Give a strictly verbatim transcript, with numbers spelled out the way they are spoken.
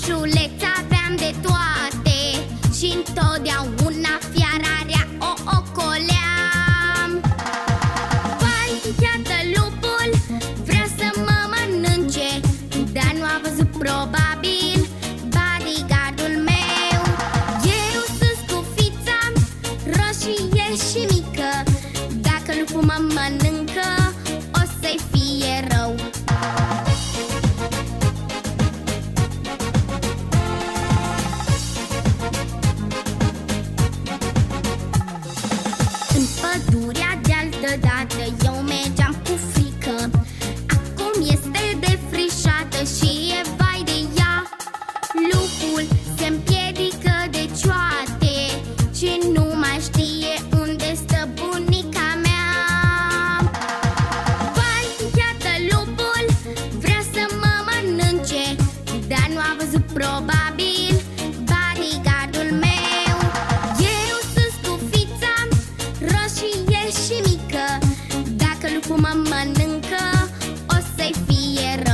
peșuleț aveam de toate și întotdeauna fiara rea o ocoleam. Vai, iată lupul, vrea să mă mănânce, dar nu a văzut probabil bodyguardul meu. Eu sunt scufița, roșie și mică, dacă lupul mă mănâncă, o să-i fie rău. În pădurea de-altă dată eu mergeam cu frică, acum este defrișată și e vai de ea. Lupul se împiedică de cioate și nu mai știe unde stă bunica mea. Vai, iată lupul, vrea să mă mănânce, dar nu a văzut probabil bodyguardul meu. Eu sunt scufița, roșie și mică, dacă lupul mă mănâncă, o să-i fie rău.